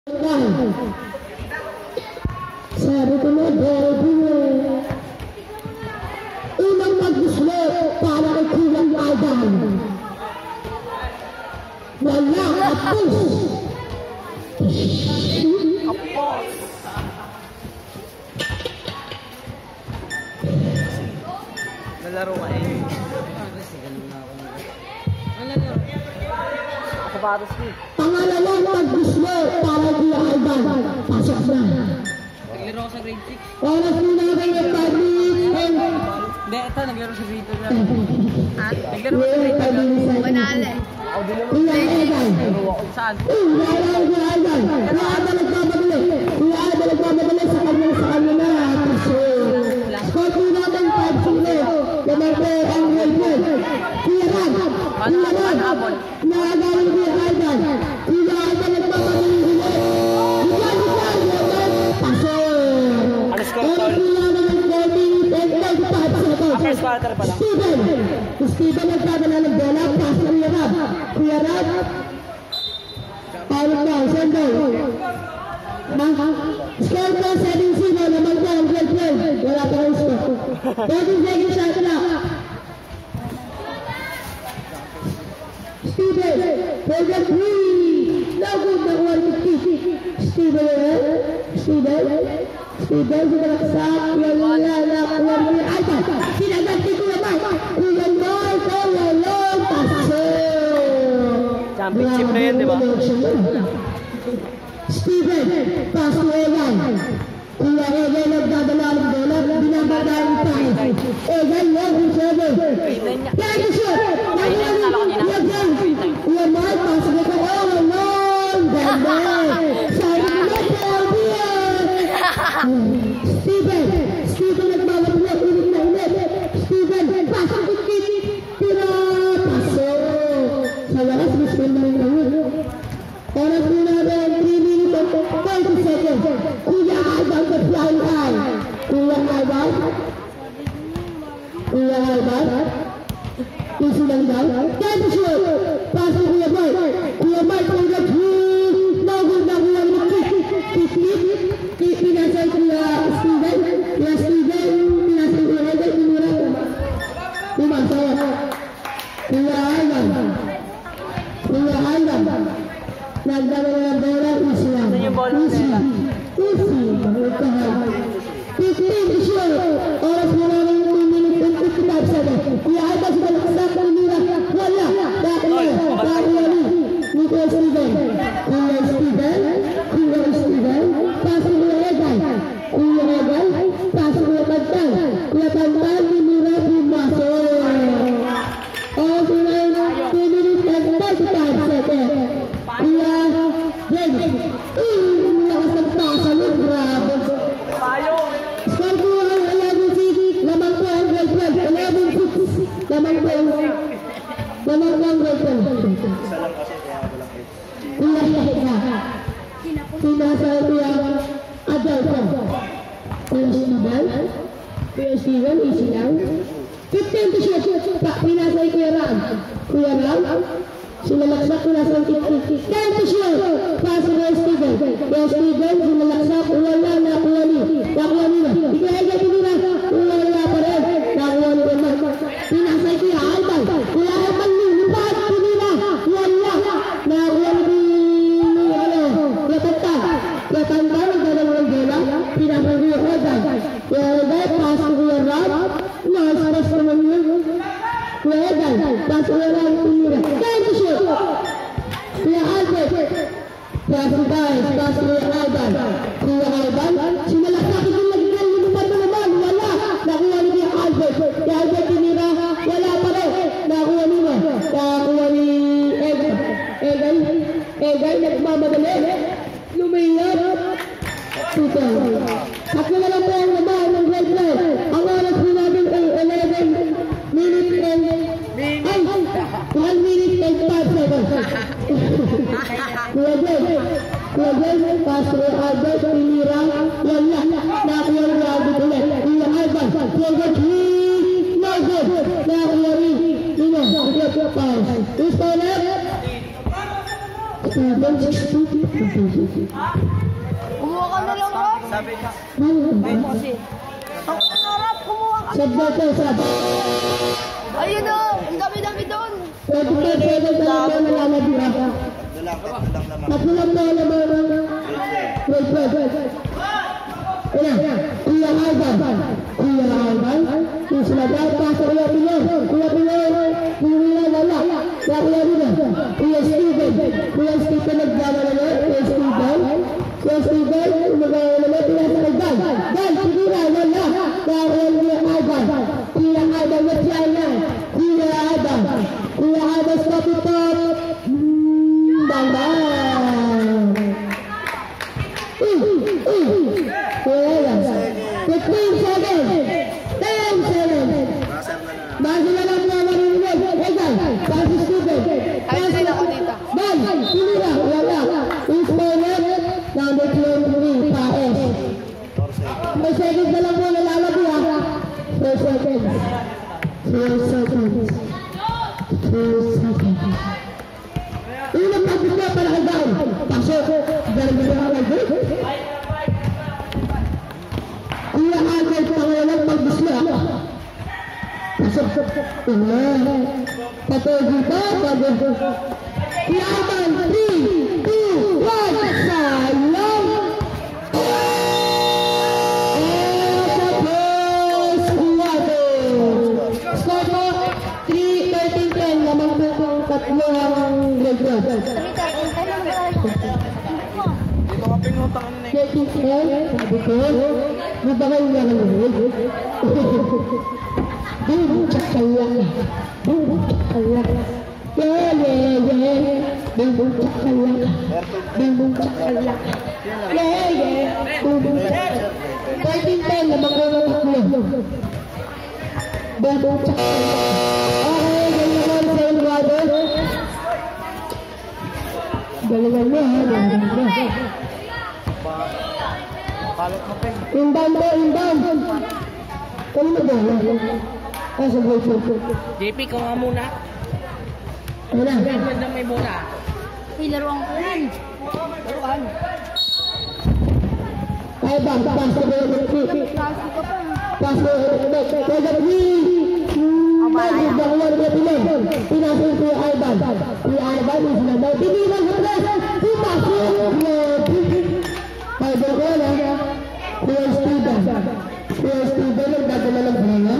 Sabi ko na, baby mo. Unang mag-guslo para kay Kulang Adam. Wala, apos. Nalaro ka eh. Sapatos ko. Pangalawang mag-guslo para kay Adam. Pasok na. Naglaro ko sa grade 6. Oras muna kayo ng public. Hindi, ito, naglaro sa grade 2 na. Naglaro ko sa grade 2 na. Banale. Kuya Egan. Saan? Kuya Egan. Kuya Egan nagpapadali. Kuya Egan nagpapadali sa kanya na. Score po natin 5-0. Lamarte ang grade 1. Kuya Rag. Kuya Rag. Nakagaling Kuya Egan. Kuya Egan nagpapadali. First quarter pa lang. Steven nagpadala ng bola. Pass ng Yarab. Kuya Rab. Paulog daw. Send daw. Score ko 7-0. Naman ko ang grade 12. Wala pa rin score. 30 seconds shot na. Steven. Forget 3. No good na 150. Steven. Steven, sinalaksak, wala na, sinaganti ko naman, Kuya Marco, walang paso. Championship na yun, di ba? Steven, paso Egan. Kuya Egan, nagdadala ng bola, binabadaan ng tayo. Egan, long receiver. Kaya siya, Kuya Marco, paso ko ko, walang, ganda. Sabi ko na, Steven nagbabat na ulit na ulit. Steven, pasok ko tira, pasok. Sa wakas, Steven na ulit. Oras mo na rin, 3 minutes and 30 seconds. Kuya Alban, the flying eye. Kuya Alban. Isi lang daw. Kaya siya, pasok Kuya Mark. Kuya Mark, Kuya Nagul na Kuya Mark. Pinasay Kuya Steven. Pinasay Kuya Egan. Pumasok. Kuya Alban. Nagdala ng bola. Easy lang. Easy. 15 siya. Oras mo na rin 2 minutes and 55 seconds. Kuya Alban, sila nakasak ng mira. Wala. Kuya Steven. Pasok Kuya Egan. Pasok Kuya Pantang. Kuya Pantang, minira, pumasok. Oras mo na rin 2 minutes and 35 seconds. Kuya James. Lakas ng pasa mo. Bravo. Score ko ang 11-6. Lamang ko ang grade 12. 11-6. Lamang ko ang grade 12. Kuya Hita. Pinasal Kuya Adolfo. Kuya Steven. Kuya Steven, easy lang. 15 to shoot. Pinasal Kuya Ram. Sinalaksak ko nasa 10 to shoot. Pasok Kuya Steven. Kuya Steven, sinalaksak. Wala na Kuya Lee. Nakuha nila. Kuya Egan nila. Wala pa rin. Nakuha nila. Pinasal Kuya Alban. Kuya Alban nilipat. Pinila. Wala. Nakuha nila. Kuya Pantang, nagdadalawang bola. Pinasal Kuya Egan. Kuya Egan, pasok Kuya Ram. Nakasaras naman yun. Kuya Egan, pasok Kuya Ram. Kaya to shoot. Kuya Albert. Pasok guys, pasok Kuya Alban. Kuya Alban, sinalaksak yung lagyan. Lumipad mo naman. Wala. Nakuha ni Kuya Albert. Kuya Albert tinira. Wala pa rin. Nakuha nila. Nakuha ni Egan, nagmamadali. Lumayap. Tuto. Ako na lang po ang naman ng grade 9. Ang oras po namin ay 11 minutes and 1 minute and 5 seconds. Kuya Jen, Pastor Albert, Pinira, wala. Nakuha ni Albert ulit. Kuya Alban, forward 3, no good. Nakuha ni Nino, pass. Who's for left? Steven, Kumuha ka na lang, Rob. Sabi ka. Kasi. Ang harap, kumuha ka. Sabda ko, sabda. Ayun o, ang dami-dami doon. 25 na lang nalalabira. Tatlo lang na naman. Wait. Kuya Alban. Yung sinabi, pasok Kuya Pinoy. Kuya wala. Kuya Steven nagdama na lang. Kuya Steven, umagawa na lang. Kuya Alban. Dan, sigura, wala. Dahil Kuya Alban. Kuya Alban, wala. Kuya Alban, stop it up. Bang. 15 seconds. 10 seconds. Bago na lang mga marinig. Egal, Pastor Steven. Ayun ako dito. Dan, sinira, wala. Inspired, number 23, Paes. 4 seconds na lang mo nalalabi ha. 4 seconds. 4 seconds. Unang pagpis na para kay Dao. Pasok. Galing na kay Dao. Kuya Albert, pangalang pagpis na. Pasok. Patuloy pa. Kuya Albert, 3, 2, 1. Sayang. Tapos, score mo, 3-13-10. Lamang po kung tatlo ang grade. Dito ka pinutang ano na eh. 13-10. Sabi ko, mabagay lang ang grade. Boom, tsakaya. Yeah. Boom, tsakaya. Yeah. Boom, tsakaya. 13-10. Lamang po kung tatlo. Boom, tsakaya. Okay, ganyan naman sa Elwado. Galingan mo ha, galingan mo. Palot mo pen. Inbound. Kano na ba? Sa boy. JP, ikaw nga muna. Ano na? Ganda na may bola. Laruan ko yan. Laruan. Ay ba, pass to the Kasi ka pa. pass to the Pinasok si Alban. Si Alban is na daw. Tinilang sa press. Pumasok. Ay, bako na. Kuya Steven nagdadala ng bola.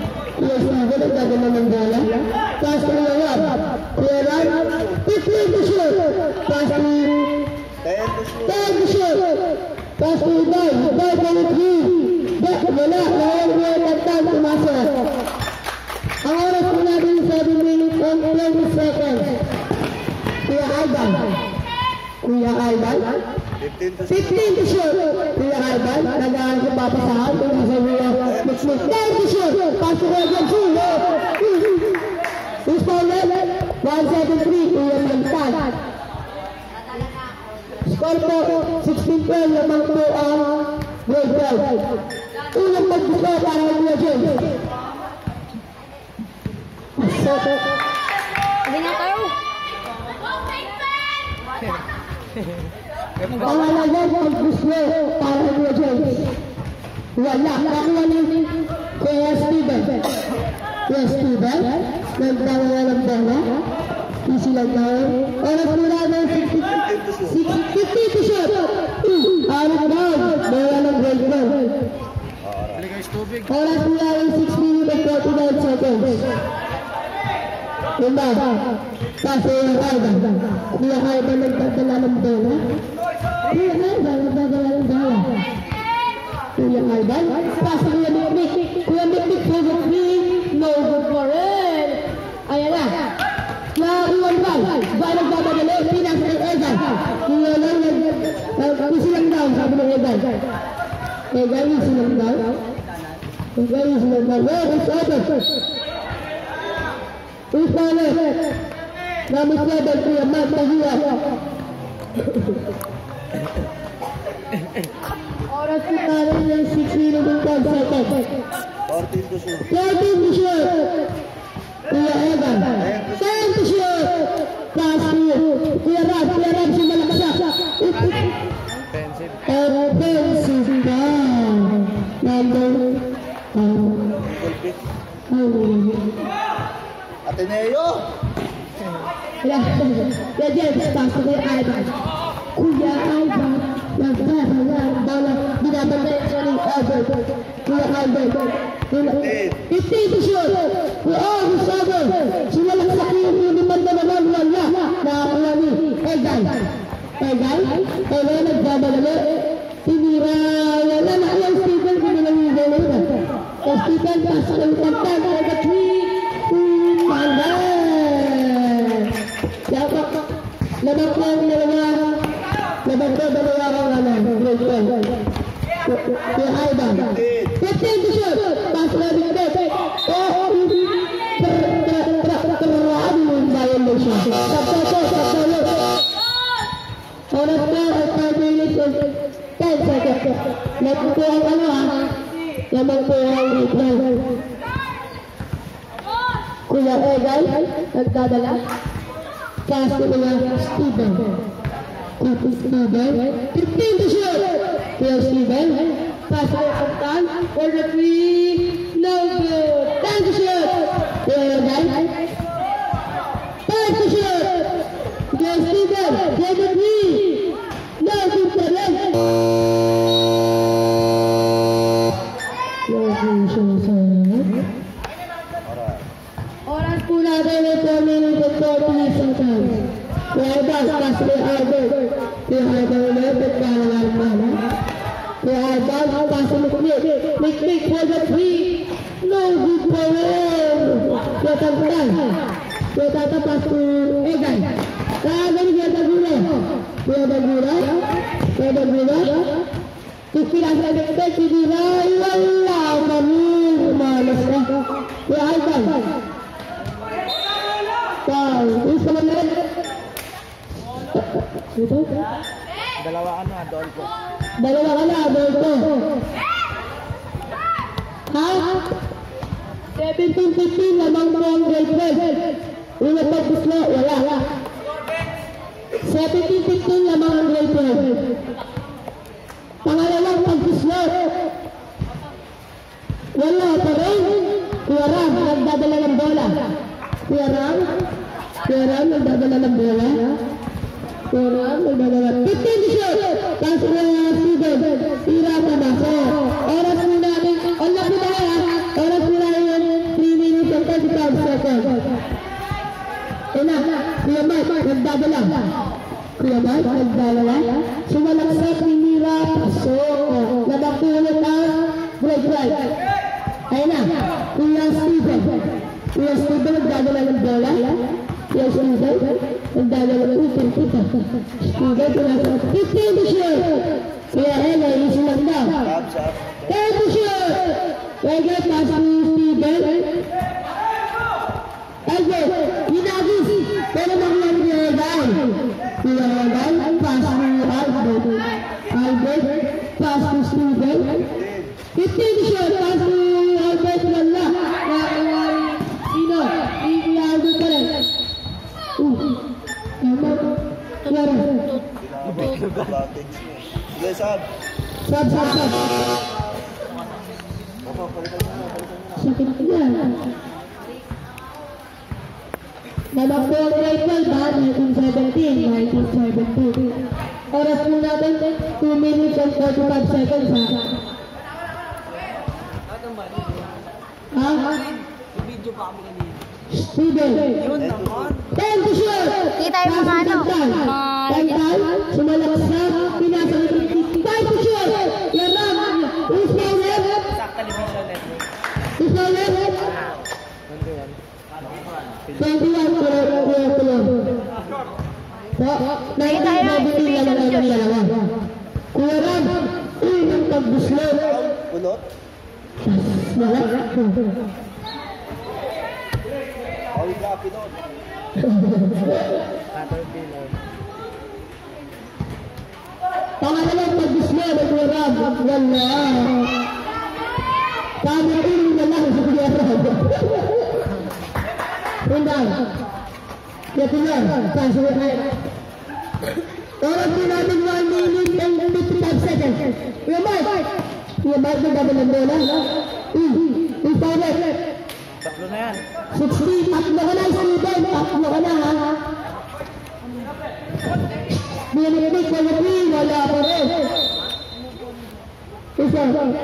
Pass to the Rob. Kuya Rob. 15 to shoot. Pass to 10 to shoot. Pass to Iday. Iday to 3. Wala. Ngayon kuya Tagtag pumasok. Ang oras po natin 7 minutes and 20 seconds. Kuya Alban. 15 to shoot. Kuya Alban. Nagahan ko papasahan. Kung nasa Kuya Mixmix. 10 to shoot. Pasok ko agad. Who's fouled? 173. Kuya Miltan. Score po 16-12. Lamang po ang grade 12. Unang pagbuka para Kuya James. Hindi nga tayo. Pangalagan pagbuka para Kuya James. Wala. Nakuha ni Kuya Steven. Nagtawa ng bola. Easy lang tayo. Oras mo na ng 50 to shoot. Out down. Bola ng grade 12. Oras mo na ng 6 minutes and 49 seconds. Diba? Kasi yung Alban. Kuya Alban nagdadala ng bola. Kuya Alban. Pasa Kuya Mikmik. Kuya Mikmik for the 3. No good for it. Ayan na. Iwan ball. Ball nagdadala. Pinas ng Egan. Kuya lang easy lang daw. Sabi ng Egan. Egan easy lang daw. It's over. Namit level Kuya Matt Mahia. Oras po tayo ng 6 minutes and 12 seconds. 14 to shoot. Kuya Evan. 10 to shoot. Pass to Kuya Rab. Kuya Rab si Malakasa. Ateneo! Yan, pasok kay Ivan. Kuya Ivan, nagkakaroon bola, binabantay siya ni Albert. Kuya Albert, 15 to shoot. Gustavo, sinalak sa kiyong liliman na naman, wala. Nakakuha ni Egay, nagbabalalo. Tinira, wala na yung Stephen, kinilangigan na yun. Stephen, pasok ng kantan, nag-3, Labak ko dalawa kang grade 12. Kaya Ivan. 15 to shoot. Pasok na bigabit. Karami yung violation. Sabtalo. Oras na at 5 minutes and 10 seconds. Lamang po ang lamang po ang grade 12. Kuya Egay, nagdadala. Pass to Steven. 15 to shoot. Kuya Steven. Pass to Kaptan. For the 3. No good. 10 to shoot. Kuya Egay. 5 to shoot. Kuya Steven. For the 3. No good for them. Oras po natin ay 4 minutes and 40 seconds. Kaya pass kay Albert. Kaya Albert ulit, nagkakaroon na. Kaya Albert, pass mo kumit. Make for the 3. No good for him. Kaya tagpunan. Kaya tatapas to Egay. Kaya Dagura. Kaya Dagura. Istilah sa dagdag, sinira. Wala kami. Malas ka. Kaya Albert. Wow, isa lang na rin. Dalawa ka na, Adolfo. Ha? 17-15, lamang mo ang grade 12. Ulat na buslo, wala. 17-15, lamang ang grade 12. Pangalawang pag-buslo. Wala pa rin. Kuya Ram, nagdadala ng bola. Kuya Ram, nagdadala ng bola. 15 to shoot. Pass na Steven. Tira pa ba? Oras mo natin. Oras mo natin 3 minutes and 35 seconds. Kuya Mike, nagdadala. Sumalaksak ni Mira. Nabakulot ang break right. Ayun na. Kuya Steven, nagdadala ng bola. Kuya Steven, nagdadala ng utin kita. Steven, 15 to shoot. Kuya Ella, isilang daw. 10 to shoot. Kaya pass ni Steven. Albert, ginagis. Pero nakulang ni Egay. Kuya Egay, pass ni Albert, pass to Steven. 15 to shoot, pass ni Albert, wala. Sino? Iialdo pa rin. Sige, Sab. Sab. Sakit yan. Namakbo ang grade 12 ba? 1917. Oras mo natin 2 minutes and 45 seconds ha. Video pa kami kanina. Steven. 10 to shoot. Kita yung mga ano. Tantal. Sumalaksak. Pinasa ni 5 to shoot. Yaram. Who's my left? Sa television network. Who's my left? 21. Kita yung exhibition shoot. Kuya Ram. Ang pag-buslot. Pulot. Wala. All grabe doon. Pangalawang pag-buslot ng Kuya Ram. Wala. Tama ulo na lang sa Kuya Ram. Rindang. Kaya paso na kayo. Oras po natin 1 minute and 55 seconds. Kuya Mark, nagdadala ng bola. Power. Tatlo na yan. 60, tatlo ka na, student. Tatlo ka na, ha? Minipik, wala pa rin. Isa.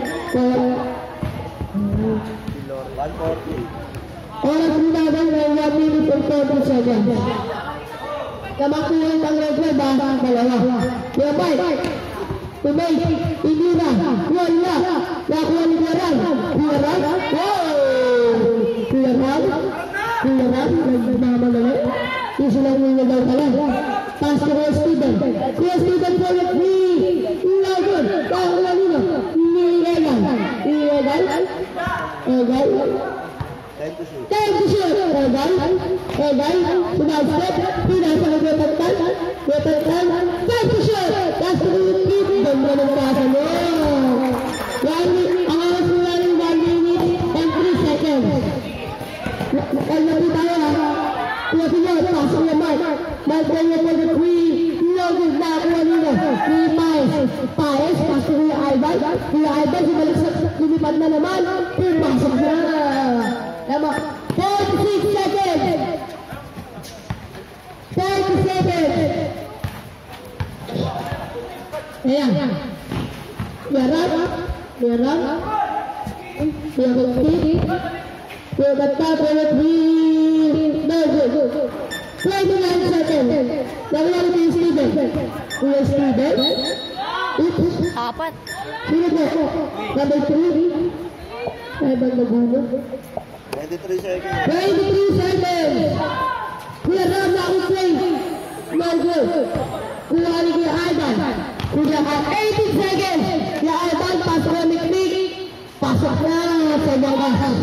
140. Oras minagang na 1 minute and 40 seconds. Kamaktuhan ang red ba? Dalawa. Kaya Mike. Tumay. Hindi na. Wala. Nakuha ni Kuyaran. Kuyaran. Wow! Kuyaran. Kuyaran. Nagmamadali. Isa lang yung nagaw ka lang. Pass to Kuya Steven. Kuya Steven for the three. Lagon. Kakuha nila. Niregal. Niregal. Egal. Time to shoot. Egal. Egal. Sumagstep. Pinasa ka Weterkan. Weterkan. Time to shoot. That's the keep. Ganda ng pasa mo. Ang oras mo lang 1 minute and 3 seconds. Naglabi tayo ha. Kuya Pinyo. Pasok na Mark. Mark Pinyo for the 3. Logos na ako nila. 3 Paes. Paes. Pasok Kuya Ivan. Kuya Ivan. Sumalik sa lumipad na naman. Pasok na. Tama. 46 seconds. 30 seconds. Ayan. Yaran. Yaran. Yaran. Yaran. 29 seconds. Naglalaro ko yung Steven. Kuya Steven. Apat. Sino po? Number 3. Ay, bang nagulo? 23 seconds. 23 seconds. Kuya Ram na ako play. Margo. Kuya Ali Kuya Ivan. Kuya 18 seconds. Kuya Ivan, pasok na mikmik. Pasok na sa bagas.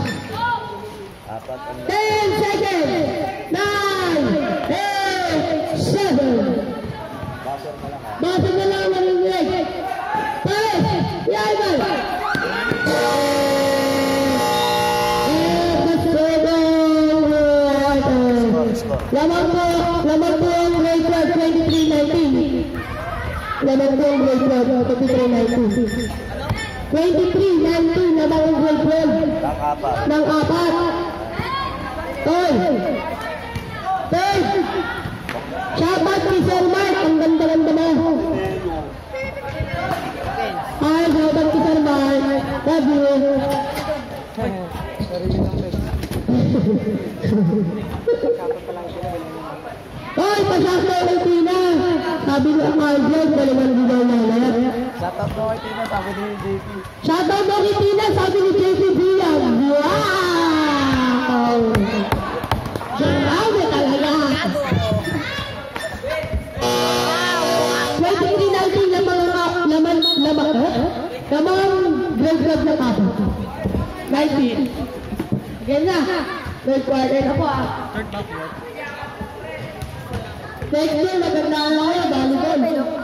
10 seconds. 9, 8, 7. Basok na lang ang ring. Pares. Kuya Ivan. Lamang po ang grade 12, 23-19. Lamang po ang grade 12, 23-19. 23-19, lamang ang grade 12. Ng apat. Toy. Toy. Shoutout kay Sir Mark, ang ganda-ganda mo. Ay, shoutout kay Sir Mark. Love you. Hoy, pasakto ng Tina. Sabi ni Margaret, dalaman gigaw na lahat. Shoutout mo kay Tina, sabi ni JP. Shoutout mo kay Tina, sabi ni JP Biang. Wow! Grabe talaga. 23-19 lamang grade na kapo. 19. Ganyan na. Third quarter na po ah. Third back work. Next year, maganda na kayo, volleyball.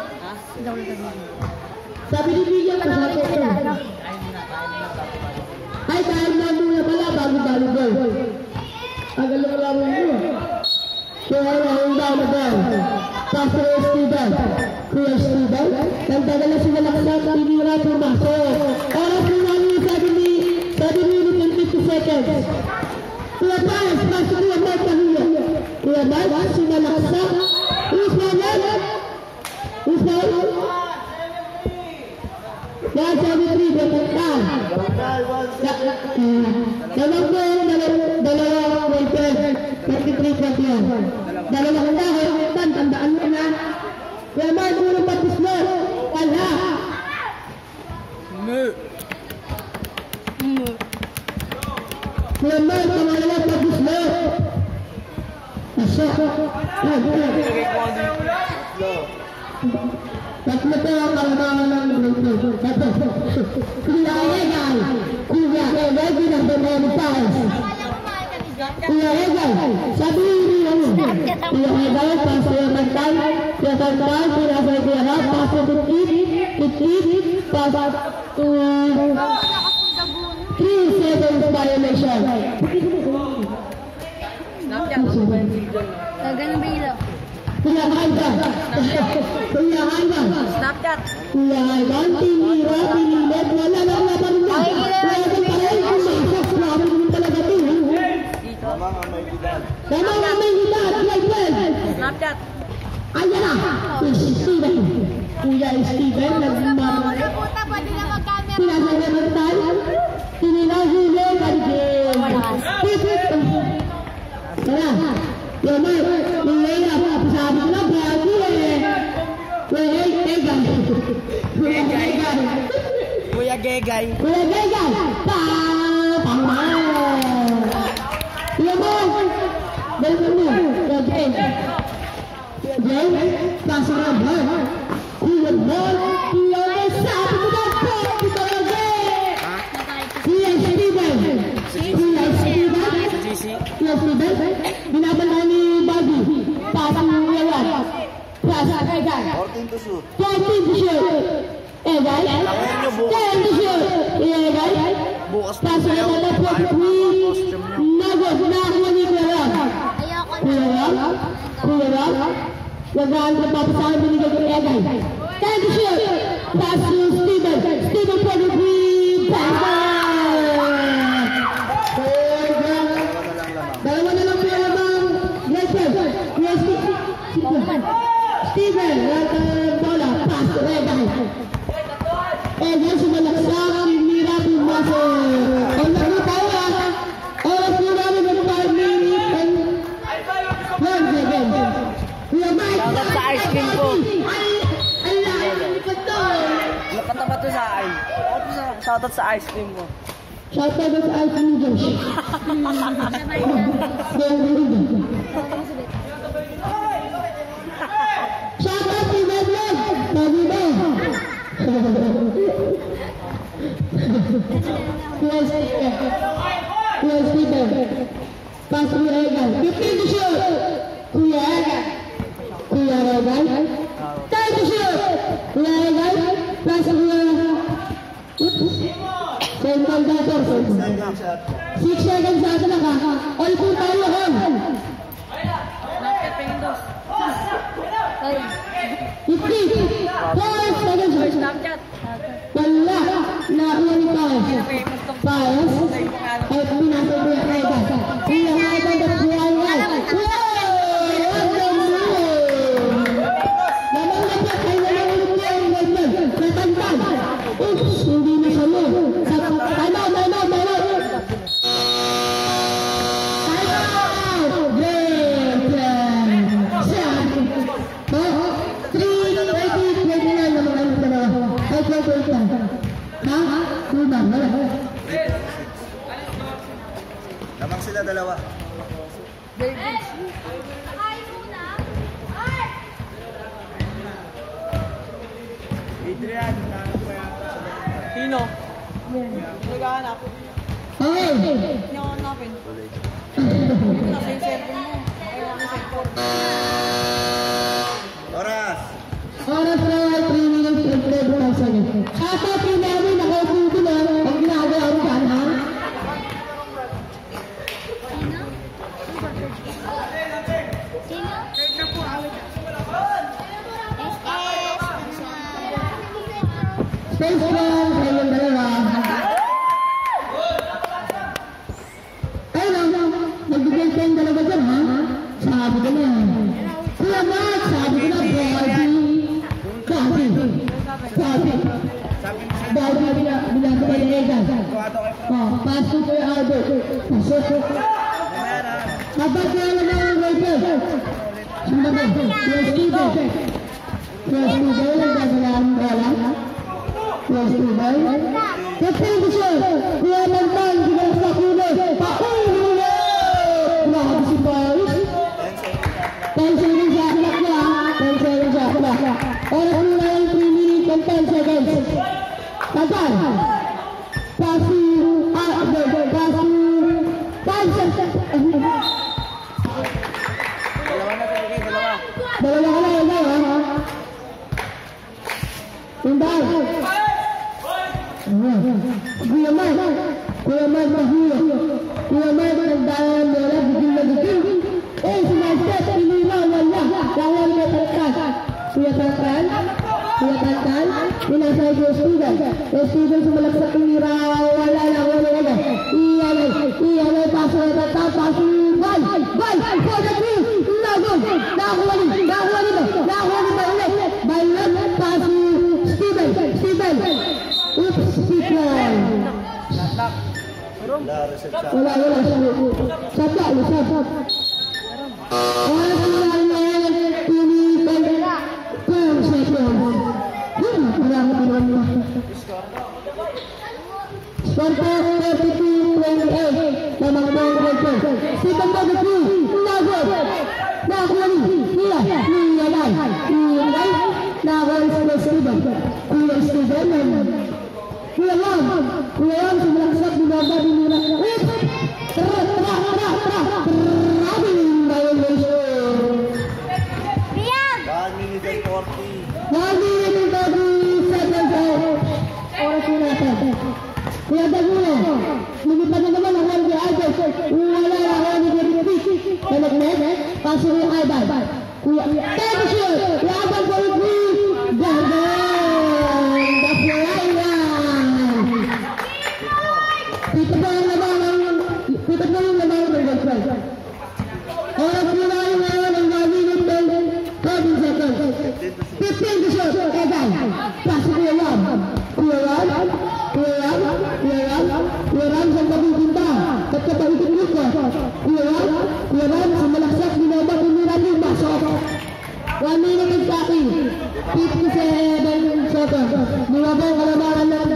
Sabi ni Bigyan ko sa akin. Ay, dahil na muna pala bago volleyball. Agalo ko lang mo. Kaya ang down na down. Pastor Steven. Kuya Steven. Nagdagal na sila nakasama. Hindi na pumasok. Oras mo lang yung 7 minutes and 50 seconds. Kuya Paes, pasok Kuya Mark Kahilo. Kuya Mark, sila nakasama. Who's that? Who's that? Yan, 73, dapat ka. Dalawang po, dalawang waited. 33-21. Dalawang handa, tandaan mo na. Kuya Mark, unang patis mo. Wala. Kuya Mark, pangalawa patis mo. Asya. Tatlo po ang kalamangan ng grupo. Kuya Egal. Kuya Egal, ginagawa Paes. Kuya Egal, sabihin niyo ano? Kuya Egal, paso yung mental. Kuya Santal, pinasa yung kuya Rap, paso titit, paso to 3 seconds violation. Ganun ba ilaw? Kuya Ivan. Kuya Ivan. Snapchat. Kuya Ivan, tinira, tinilit, wala na pa rin na. Wala pa rin, pumasok, grabe naman talaga ito. Lamang ang may edad. Lamang ang may edad. Snapchat. Ayan na. Si Steven. Kuya Steven. Nagmamahal. Puta, pwede na mag-camera. Pinasasagot tayo. Pinilahuli. Kanigin. Tara. Yamay. Nilaya. Sabi ko na. Bago eh. Kuya Gegay. Kuya Gegay. Kuya Gegay. Tama. Yamay. Dalawa mo. Gegay. Gegay. Pasok na ba? Kuya Bol. Kuya Bol. Sabi ko na po. Kuya Steven. Kuya Steven. Kuya Steven. Binabantaan ni Bobby. Pasok na yawan. Pasok na Gegay. 14 to shoot. 14 to shoot. Egay. 10 to shoot. Egay. Bukas na Pasok na na po. Nagos na ako ni Kuya Rob. Ayoko na. Kuya Rob. Nagaan ka pa sa akin binigay ko Egay. 10 to shoot. Pasok na Steven. Steven po ni Dalawa na lang po lamang. Yes, Steven. Bola. Pasok na Egay. Egay sumalaksak. Mira po maso. Ang nakita ko oras po namin ng 5 minutes and 1 second. Kuya Mike. Shoutout sa ice cream ko. Ay, lipat to. Nakatapat to sa akin. Shoutout sa ice cream ko. Shoutout sa ice cream Josh. Shoutout si Bedlog. Sabi ba? Kuya Steven. Pas Kuya Regan. 15 to shoot. Kuya Regan. 10 to shoot. Kuya Regan. Pas Kuya. Central Dator. 6 seconds sa atin na ka. All po tayo hon. Snapchat Pendos. 50. 4 seconds. Snapchat. Wala. Nakuha ni Paes. Paes. Ay, pinasa ko yung Regan. Kuya Regan at Kuya Regan. What the moon? Naman na siya. Ay, naman ulit niya yung Regan. Natantang. Oops, hindi na siya mo. Time out. Lamang sila dalawa. Nakain muna. Adrian. Sino? Naghahanap. Okay. Hindi ako hanapin. Nasa yung cellphone mo. Ayaw ako cellphone. Oras. Oras na 3 minutes and 12 seconds. Kata po namin nakaupo ko na pag ginagawa ko ka na. Sino? Stay strong sa inyong dalawa. Ay lang, nagbigay kayong dalawa dyan ha? Sabi ko na. Kuya Matt, sabi ko na, Bobby, binasa ni Egan. Pasok ko yung Albert. Pasok. Kapag ko alam na ang Rachel. Sino ba? Kuya Steven. Kuya Steven, nagdadala ang bola. Kuya Steven. Kapag ko siya, Kuya Mantan, ginasa ko na. Paulo! Grabe si Paris. 10 seconds sa akin niya. 10 seconds sa akin niya. Oras mo na yung 3 minutes and 10 seconds. Tagal. Pasi. Dalawa ka na yun ha? Tundal. Kuya Mike mahula. Kuya Mike nagdala mo na bigil na bigil. Eh, sinastet, pinila, wala. Lawan ka Tantan. Kuya Tantan. Pinasay ko Steven. Steven sumalak sa pinira. Wala. Iyan ay, paso na Tantan. Paso Ball for the two. Lagon. Nakakuha nito ulit. Ball pass to Steven. Oops, Steven. Wala, reset shot. Wala. Shot. Score 42-28. Lamang po ang goal po. Second ball to two. Lagon. Nakakuha nila. Nakakuha si Steven. Kuya Ram, sumalaksak di baba di muna. Tara. Violation. 1 minute and 40. 1 minute and 30 seconds. Oras na natin. Kuya Dagulo, lumipad na naman ang Juan de Agnes. Wala na Juan de Agnes. Agnes, pasok yung Ivan. Kuya, take a shot. Laban for the three. Dagan. That's the right one. Pito pa yung laban ng girlfriend. Oras na naman ngayon ang 1 minute and 30 seconds. 15 to shot. Egan. Pasok Kuya Ram. Kuya Ram sa pagpunta. Pagkapaitin ko. Kuya Ram sa malaksak binaba piniran yung pasok. 1 minute and 57 seconds. Binaba ang kalabaran ng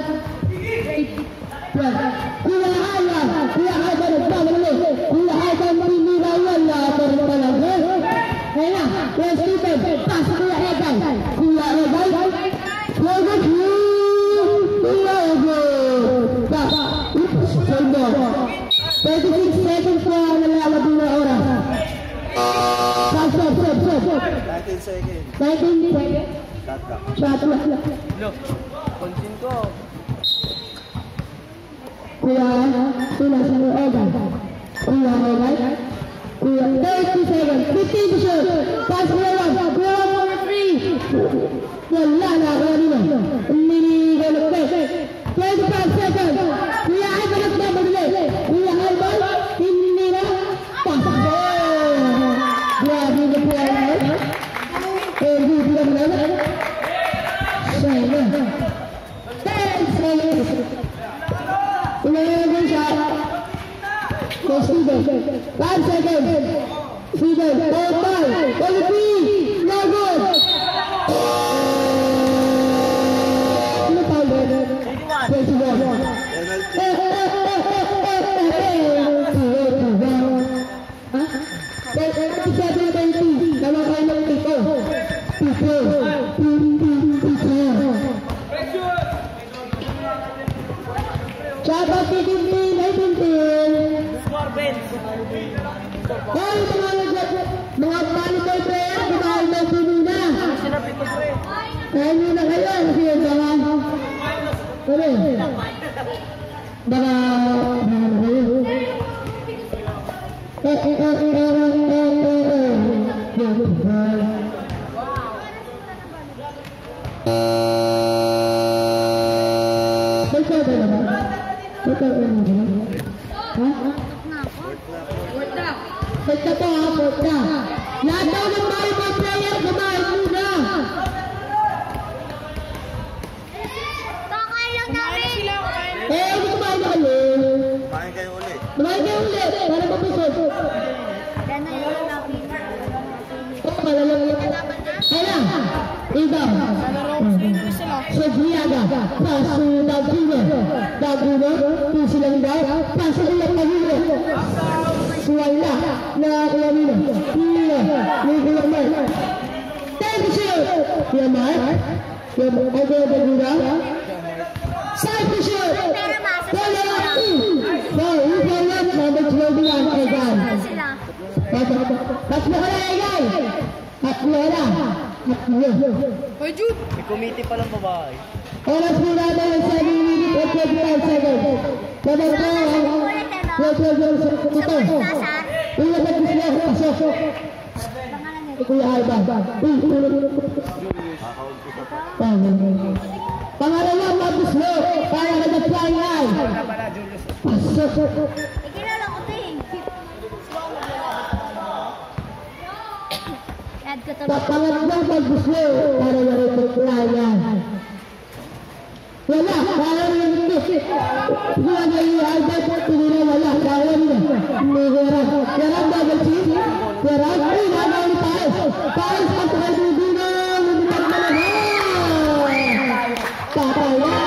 Kuya Ivan nagpapalali. Kuya Ivan pinirawan na talaga. Kaya na, Kuya Stephen, pasok Kuya Egan. Kuya Egan. 36 seconds po ang nalalabing na oras. Stop. 19 seconds. 19 seconds. Shot. Look, konsin ko. Kuya Egan. 30 seconds. 15 to shoot. Pass Kuya Ram for 3. Wala na ako nila. Hindi ko nagpes. 25 seconds. Kuya Ivan nagpapalali. Kuya Ivan, hindi na. Pasok. Grabe na po yan. Hindi lang naman. Sana. 10 seconds. Inayagan siya. Steven. 5 seconds. Steven. 4-5. 43. Lagon. Ano pa ba? 21. Mga monitor player, kumahal na sino na. Kaya nyo na kayo, kasi yung baka lahat daw ng volleyball player, kumahal muna. Hindi kumain na kayo. Kumain kayo ulit. Para mapusod. Kaya na. Ikaw. Sobriaga. Paso Dagulo. Pusilang daw. Paso ulit Dagulo. Suwala. Nakakuha nila. Nila. Take a shot. Kuya Mark. Dagulo. Side to shoot. Number 21, Egan. Tatlo ka na, Egan. Tatlo na. May committee pa lang babae. Oras po natin ang 7 minutes at 25 seconds. Number 4, ito. Ilapag mo sila ako pasok. Kuya Ivan. Pangalawa, Mabus Lo. Kaya ka na flying eye. Pasok. Ikilala ko ito eh. Pangatlong pag-gusto para ma-reperplaya. Wala, kaya rin ito. Kaya na i-albert, pinila wala, kaya rin. Nihira. Kaya double cheese. Kaya ay, nagawin tayo. Tayo sa pagkadudunan. Papaya.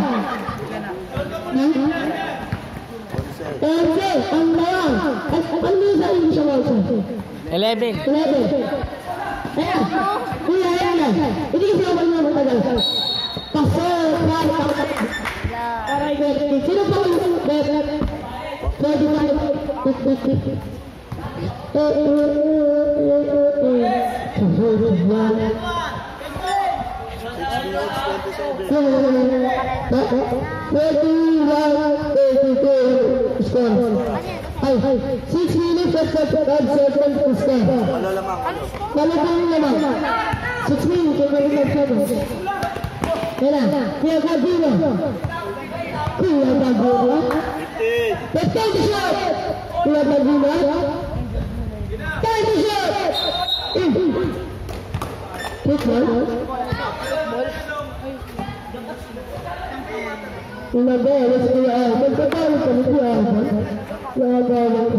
Okay, ang mayang. Ang lisa yung siya also. 11. 11. Ayan. Kuya, ayan na. Hindi kasi ako na matagal. Pasok. Sino pa yung pwede na Ay, 6 minutes at 5 seconds to score. Wala lamang. Wala pa rin naman. 6 minutes at 5 seconds. Kaya na, Kuya Gagino. Kuya Gagino. 15 to shot. Kuya Gagino. 10 to shot. Quick ball. Nagawa sa Kuya Alban. Pagkakalit ka ni Kuya Alban. Nagawa ka.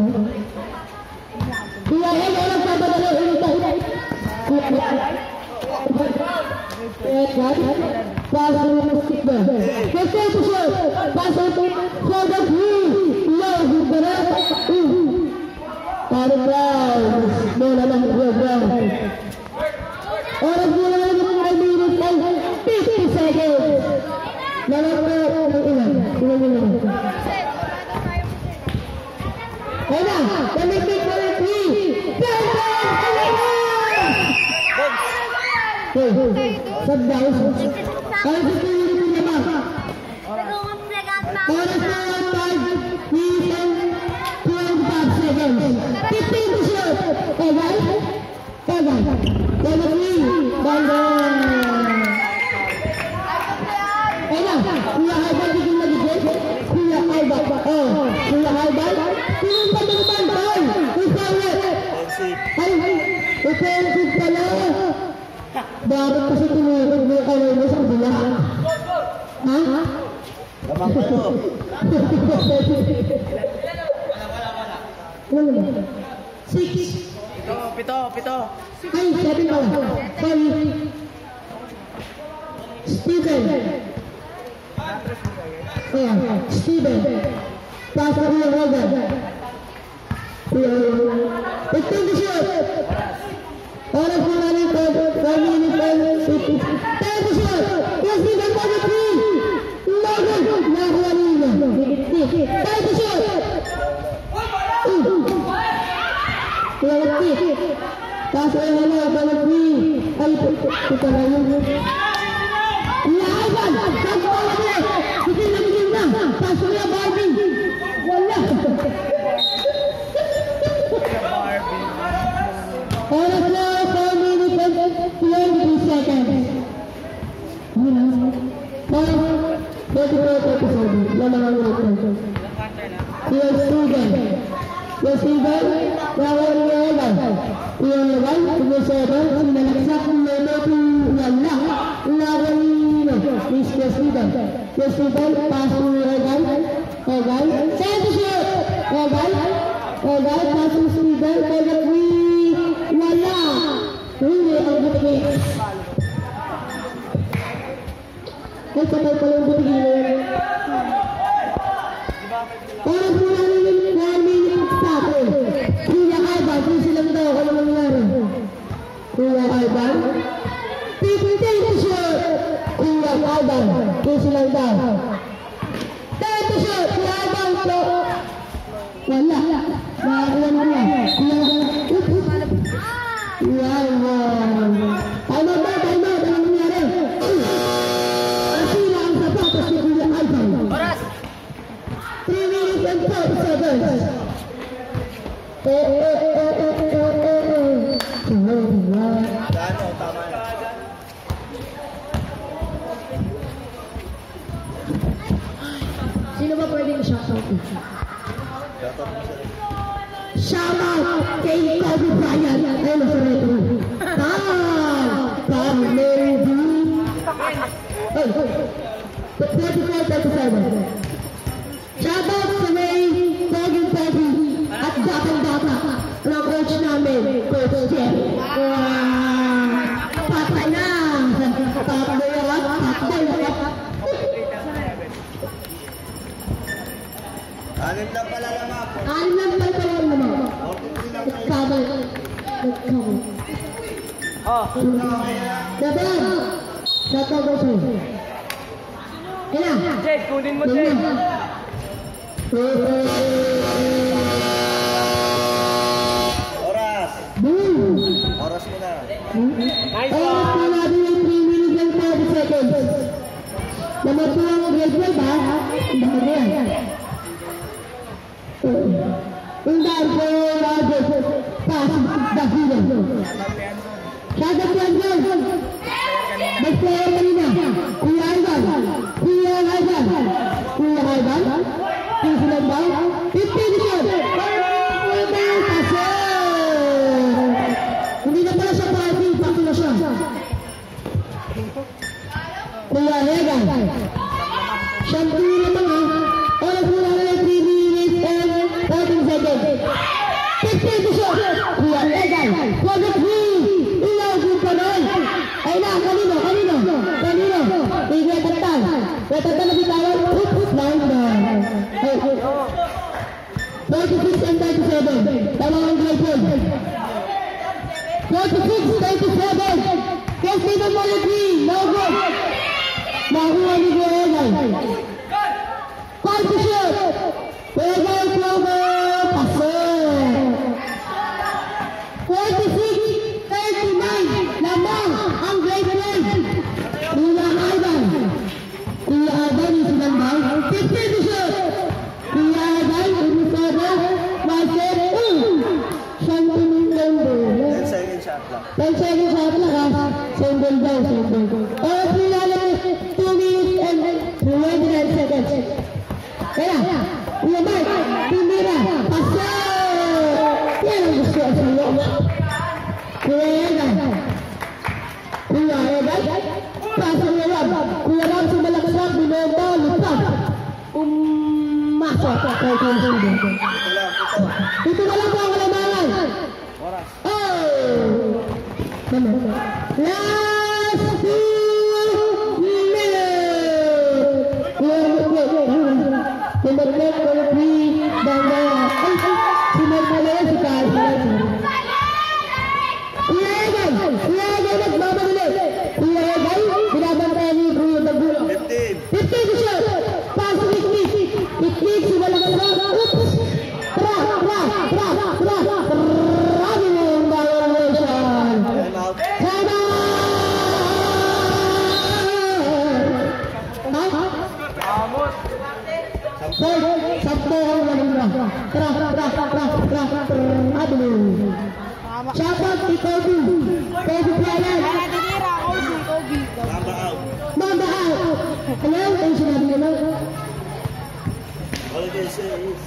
Kuya Alban, walang papadala. Pass on the stick there. Let's take the shot. Pass on for the three. Love with the rest. Para Brown. No naman Brown. Oras mo lang ang 5 minutes and 50 seconds. Lalapro ng ilan. Ilan mo naman. Kaya na. Pamikik mo ng 3. 10. Sabdaw. Ay, gusto nyo rin naman. Oras na yung 5 minutes and 25 seconds. 15 to shoot. Egan. Egan. Level 3. Banda. Egan. Kuya Haibal, bigyan na bigyan. Kuya Haibal. Oh, Kuya Haibal. Kuya Haibal. Kuya Haibal. Offensive pala. Bakit kasi tinurog mo yung kamay mo sa kabila? Ha? Lamang kayo. Wala ba? 6. Pito. Ay, 7 pala. Sorry. Steven. Ayan, Steven. Pass up yung Hogan. Ito the shot. Oras mo na rin 5 minutes and 50. Tayo the shot. Yes, Steven, for the 3. Logan. Nakuha nila. Tayo the shot. Pass up yung Hogan. For the 3. Ay, ito na yun. Laban! Pagpapalagay! Bigyan na! Paso niya, Barbie! Wala! Oras na, 4 minutes and 23 seconds. Pwede po ito episode. Lamang ang ito. Yes, Steven. Yes, Steven. Nawala niya ulan. Yung laban, sumusabang, sinalaksak ng lolo kung wala. Laban Mr. Steven. Yes, Steven. Pass to Egan. Egan. Send the shot. Egan. Egan. Pass to Steven. For the 3. Wala. Huli ang butigin. Ay, patay pala yung butigin na yan. Oras mo lang yung 1 minute sa akin. Kuya Ivan. Kung silang daw ako naman nangyari. Kuya Ivan. 15 shot. Kuya Ivan. Kung silang daw. 10 shot. Kuya Ivan. Wala. Nakakuha mo na. Kuya Ivan. Time out. Anong nangyari? Asila ang sapatos ni Kuya Ivan. Oras! 3 minutes and 4 seconds. Gano, tama yan. Sino ba pwedeng shot out? Dapat mo siya rin. Shout out kay Kobe Bryant. Ayun, nasa reto. Maybe. Oh, 24-37. Shout out sa may Kobe at batang-bata ng coach namin, Coach Jeff. Patay na! Patay na! Anim lang pala naman. Anim lang pala naman. Cover. Daban! Natago siya. Kaya! Jed, kunin mo, Jed. Oras. Boom! Oras mo na. Nice Oras na natin yung 3 minutes and 30 seconds. Naman po ang grade 12 ha? Hindi ka rin. Undar ko Rajesh. Pass Dahilo. Shout out to Agnes. Best player kanina. Kuya Ivan. Kuya Ivan. Susunod ba? 15 shot. Hindi na pala siya party. Pati na siya. Kuya Hegan. Siyempre naman ha. Oras mo lang na 3 minutes and 14 seconds. 15 shot. Kuya Hegan. Project 3. Ilaw din pa rin. Ay na, kanino? Tigil tatal. Tatal na bitawan. Oops, line down. 46 and 37. Dalawang grade 12. 46-37. Yes, Stephen Molitri. No good. Nakuha ni Kuya. 5 shot. Kuya Clover. Pasok. 46-39. Lamang ang grade 12. Kuya Ivan yung sinambay. 50 shot. Kuya Ivan, unisada. Master. Siyang tumingkando. 10 second shot lang. 10 seconds shot lang ha. Single daw. Oras nila lang 2 minutes and 29 seconds. Kaya, Kuya Mark, tumira. Pasok. Yan ang gusto sa iyo. Kuya Egan. Pasok na Rob. Kuya Rob, sumalaksak. Binobo, lutap. Umasok. Ito na lang po ang kalamangan. Oras. Oh! Last 2 minutes! Sinaglag ko yung 3 banda. Sinaglag si Carl. Kuya Egan, nagmamadali. Kuya Egan, binabantayan niyo yung Kuya Tagulo. 15 shot. Pass to Mikmik, sumalaksak. Oops! Tra! Running violation. Time out. Time out! Sabto ang maganda. Tra. Aduh. Shout kay Kobe. Kobe Bryant. Nakatitira, Kobe. Number out. Hello, ang sinabi nyo lang. All I can say is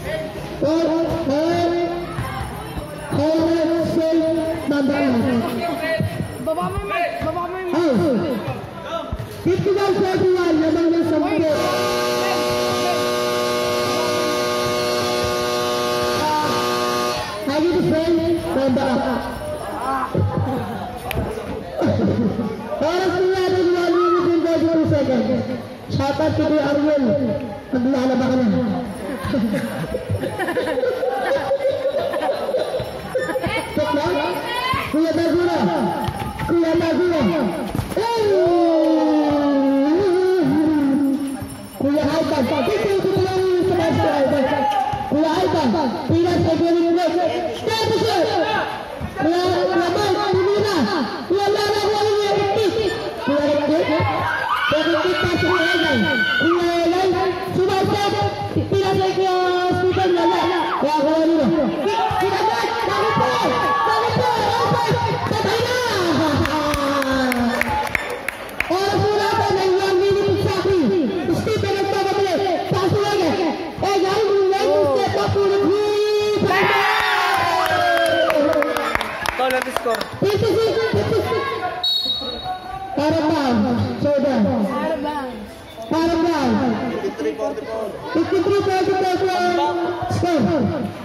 Number out. Baba mo yung Oh. 51-41, lamang ng 10. How do you defend? Number out. Oras na natin 1 minute and 32 seconds. Shout out to Kuya Ariel. Maglalaba ka na. Check lang. Kuya Magura. Kuya Alban. Tignan ko lang yung semester Alban. Kuya Alban. Pinas ay gawin mo. Step shot. Kuya Mike. Tumira. Kuya Lara. Kuya Ricky. Bakit pass Kuya Egan. Kuya Egan. Sumasap. Pinas ay Kuya Stephen Lala. Kaya kuya nilo. Sinabat. Bakit po? Alban. Patay na. Oras mo natin ay 1 minute exactly. Stephen ang pagkabili. Pass to Egan. Egan, you like to step up for the green. score? 56. Para ba? Soda. Para ba? 53-44. 53-44. Score.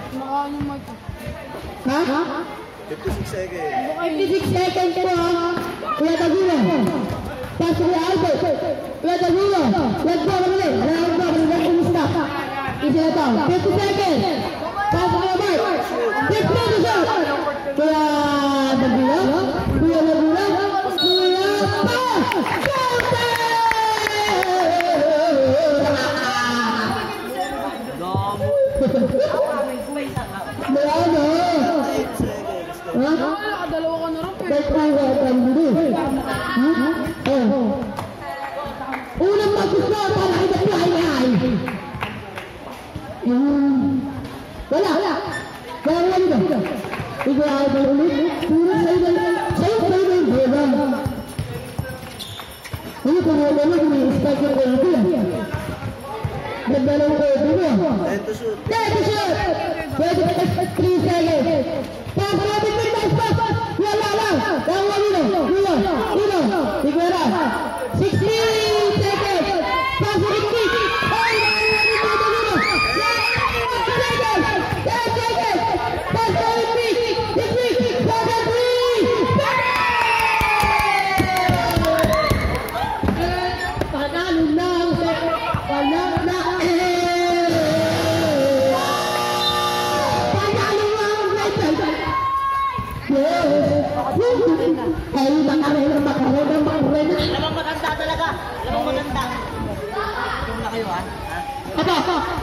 Ha? 56 seconds. 56 seconds po ha. Kuya Tagula. Pass Kuya Albert. Kuya Tagula. Let's go kami. Alam ko kami lang kumusta. Isa na to. 50 seconds. Pass Kuya Mark. 50 shot. Kuya Tagula. Kuya Tagula. Kuya Pass. Marami. 8 seconds. Ha? Nakadalawa ka na rin. Unang maggusto para kita buhay-buhay. Wala dito. Ikaw ay ulit. Puro sa'yo yung bola. Ano kung wala mo kung i-spike yung bola ko yan? Nagdalawang ko ito mo. 10 to shoot. 10 to shoot. 3 seconds. Pass natin may pass. Wala lang. Dalawa Uno. Tigara. 60 seconds. Pass repeat. 10 seconds. Pass repeat. Pass repeat. Panalo na ang panalo na. Ay, makarena. Alam mo maganda talaga. Alam mo maganda. Kung na kayo ha? Ito.